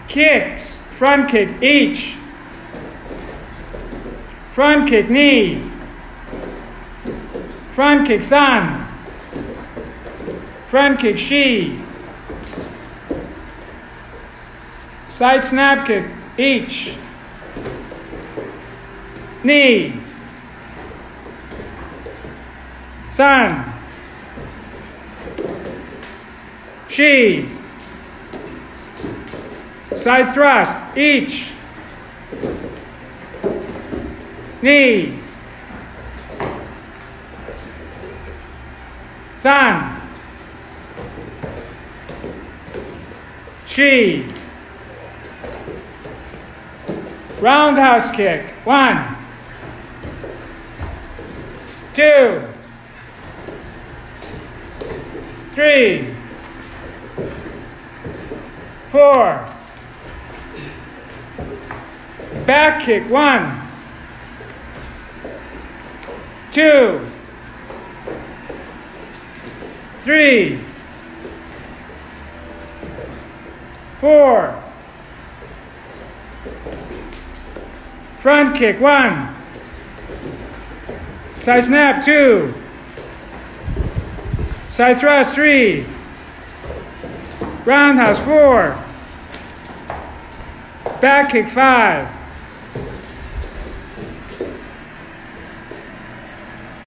Kicks, front kick each. Front kick knee. Front kick san. Front kick shi. Side snap kick each. Knee. San. Shi. Side thrust each. Knee. San. Shi. Roundhouse kick. 1, 2, 3, 4. Back kick. 1, 2, 3, 4. Front kick. 1. Side snap. 2. Side thrust. 3. Roundhouse. 4. Back kick. 5.